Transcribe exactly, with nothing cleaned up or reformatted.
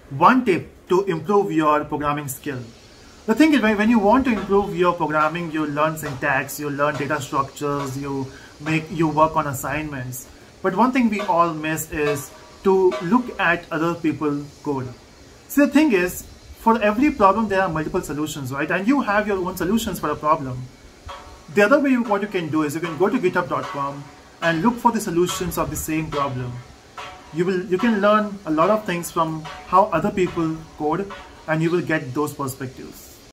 one tip to improve your programming skill. The thing is, when you want to improve your programming, you learn syntax, you learn data structures, you make you work on assignments. But one thing we all miss is to look at other people's code. So the thing is, for every problem there are multiple solutions, right? And you have your own solutions for a problem. The other way you, what you can do is you can go to github dot com and look for the solutions of the same problem. You will you can learn a lot of things from how other people code, and you will get those perspectives.